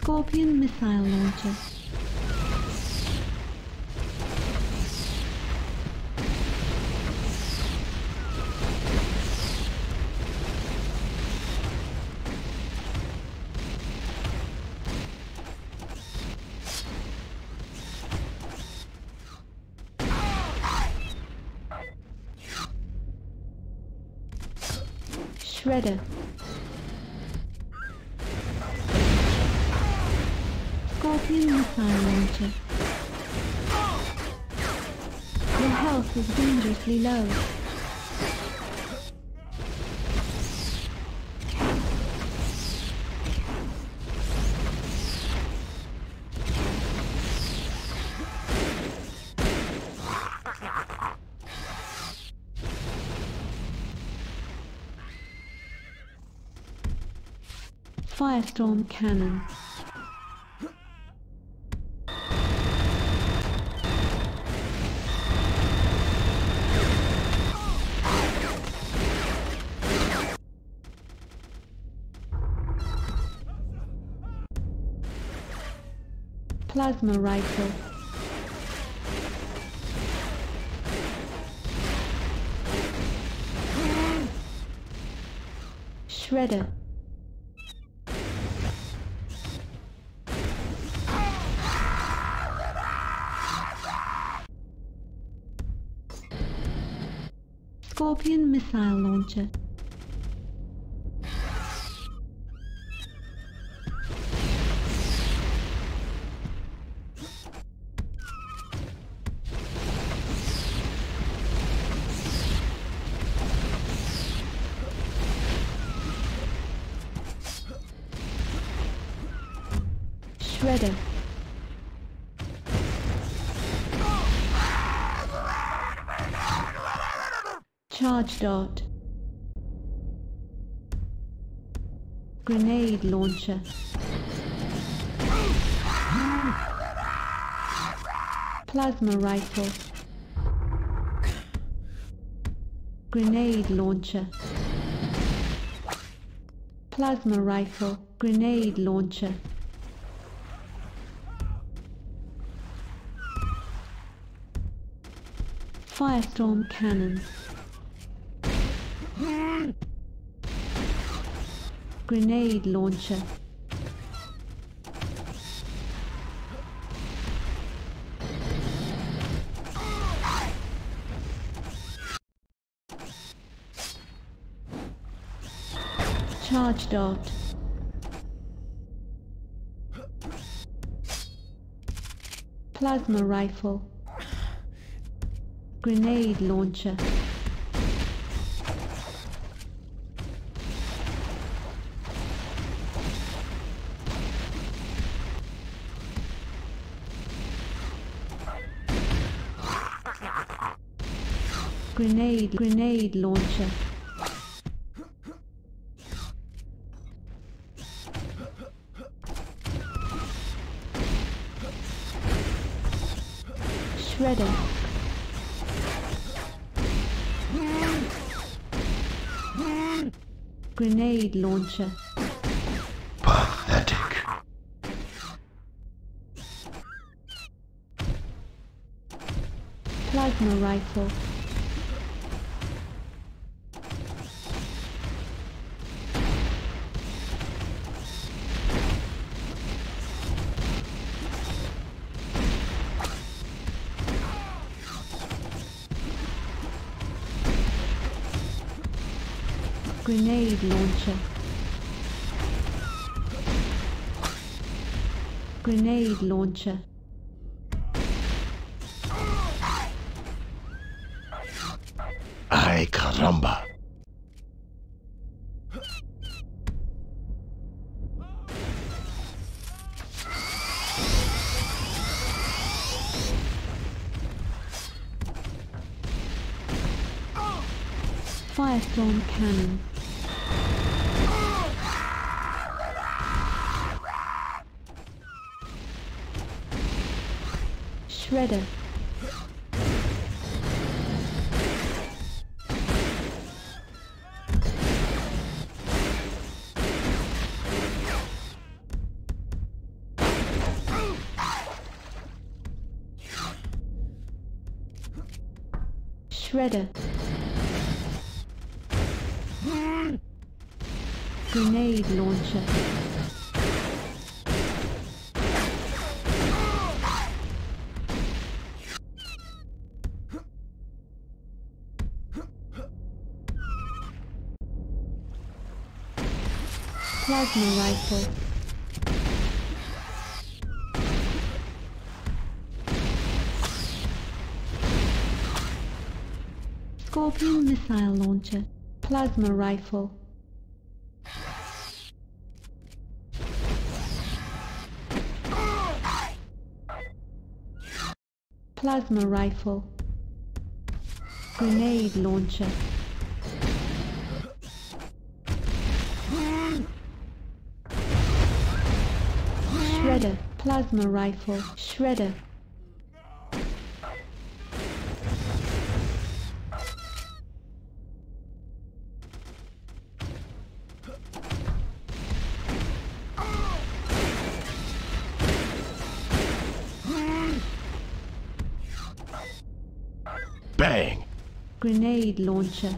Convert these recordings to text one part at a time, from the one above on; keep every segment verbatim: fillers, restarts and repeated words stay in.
Scorpion missile launcher. Shredder. Scorpion missile launcher. Your health is dangerously low. Firestorm cannon. Plasma rifle. Shredder. Scorpion missile launcher. Shredder. Charge dart. Grenade launcher. Plasma rifle. Grenade launcher. Plasma rifle. Grenade launcher. Firestorm cannon. Grenade launcher. Charge dart. Plasma rifle. Grenade launcher. Grenade, grenade launcher. Shredder. Grenade launcher. Pathetic. Plasma rifle. Grenade launcher. Grenade launcher. Ay caramba. Firestorm cannon. Shredder. Shredder. Grenade launcher. Plasma rifle. Scorpion missile launcher. Plasma rifle. Plasma rifle. Grenade launcher. Shredder. Plasma rifle. Shredder. Bang! Grenade launcher.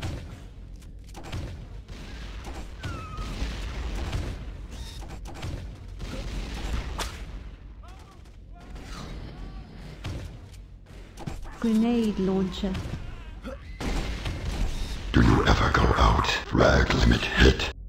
Grenade launcher. Do you ever go out? Rag limit hit.